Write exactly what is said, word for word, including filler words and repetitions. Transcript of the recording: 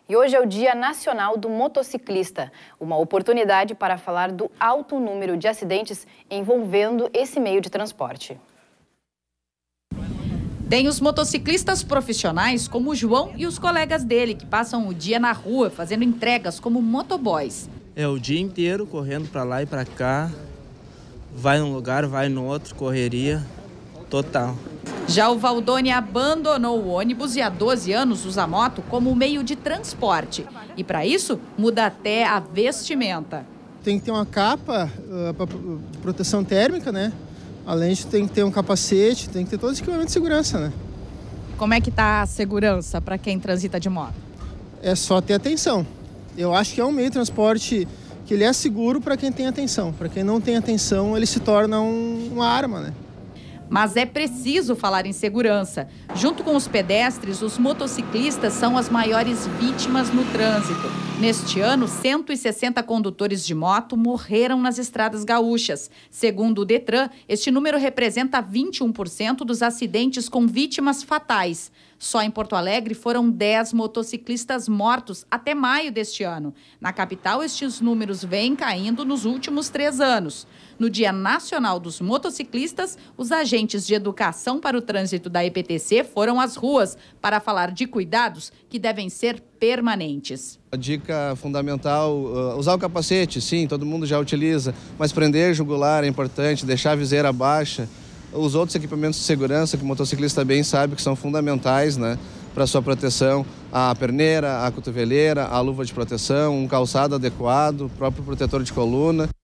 E hoje é o Dia Nacional do Motociclista, uma oportunidade para falar do alto número de acidentes envolvendo esse meio de transporte. Tem os motociclistas profissionais como o João e os colegas dele, que passam o dia na rua fazendo entregas como motoboys. É o dia inteiro correndo para lá e para cá, vai num lugar, vai no outro, correria total. Já o Valdoni abandonou o ônibus e há doze anos usa a moto como meio de transporte. E para isso, muda até a vestimenta. Tem que ter uma capa uh, para proteção térmica, né? Além de tem que ter um capacete, tem que ter todo esse equipamento de segurança, né? Como é que tá a segurança para quem transita de moto? É só ter atenção. Eu acho que é um meio de transporte que ele é seguro para quem tem atenção. Para quem não tem atenção, ele se torna um, uma arma, né? Mas é preciso falar em segurança. Junto com os pedestres, os motociclistas são as maiores vítimas no trânsito. Neste ano, cento e sessenta condutores de moto morreram nas estradas gaúchas. Segundo o Detran, este número representa vinte e um por cento dos acidentes com vítimas fatais. Só em Porto Alegre foram dez motociclistas mortos até maio deste ano. Na capital, estes números vêm caindo nos últimos três anos. No Dia Nacional dos Motociclistas, os agentes de educação para o trânsito da E P T C foram às ruas para falar de cuidados que devem ser permanentes. A dica fundamental, uh, usar o capacete, sim, todo mundo já utiliza, mas prender jugular é importante, deixar a viseira baixa. Os outros equipamentos de segurança que o motociclista bem sabe que são fundamentais, né, para sua proteção, a perneira, a cotoveleira, a luva de proteção, um calçado adequado, o próprio protetor de coluna.